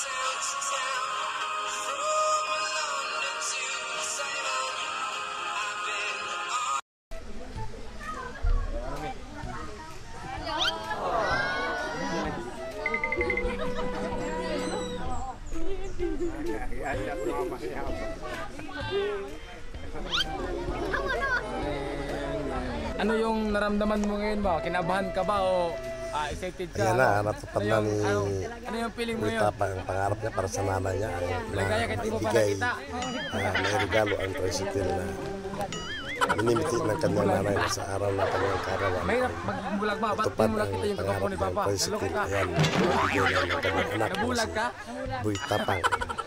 Ano yung naramdaman mo ngayon ba? Kinabahan ka ba o excited ka? Ayan na, natupad na ni ano yung feeling mo yun? Tapang ang pangarap niya para sa nanay niya Ligaya kahit di mo pa bigay nakita. may regalo ang tricycle na minimiti ng kanyang nanay sa araw na kanyang karawan. Mahirap magbulag ba? Ba't di Tupad mo ang nakita yung pangarap kagwapo ni Papa? ng tricycle. Naloko ka? Ayan, bigay na ng kanyang anak na Nabulag si ka? Boy Tapang.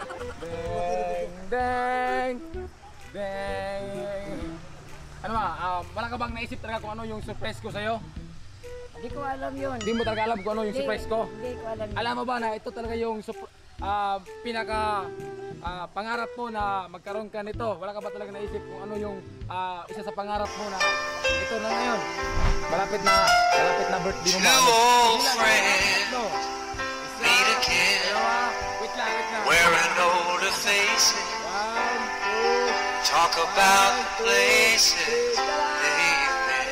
Deng! Deng! Ano ba? Wala ka bang naisip talaga kung ano yung surprise ko sa'yo? Hindi ko alam yun. Hindi mo talaga alam kung ano yung surprise ko? Hindi ko alam yun. Alam mo ba na ito talaga yung pinaka pangarap mo na magkaroon ka nito? Wala ka ba talaga naisip kung ano yung isa sa pangarap mo na ito na ngayon? Malapit na birthday mo. Two old friends meet again, Wait lang. wearing older faces, One, two, talk about the places they've been.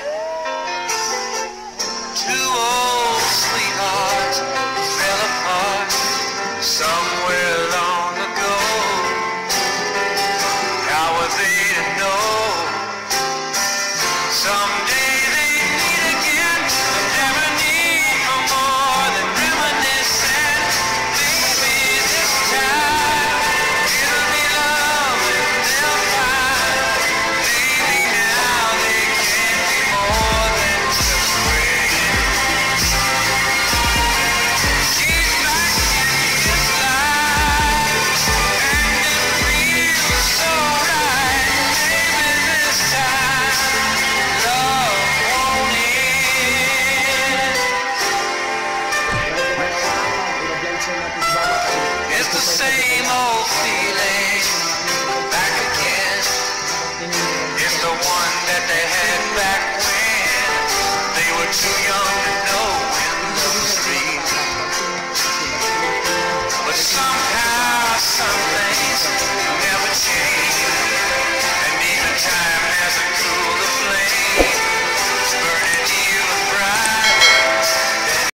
Two old sweethearts fell apart somewhere long ago. How were they to know? Someday they meet again, but never need for more than reminiscing. Maybe this time it'll be love and they'll find. Maybe now they can't be more than just friends. She's back in his life, and it feels so right. Maybe this time love won't end. It's the same old feeling back again. It's the one that they had back when they were too young to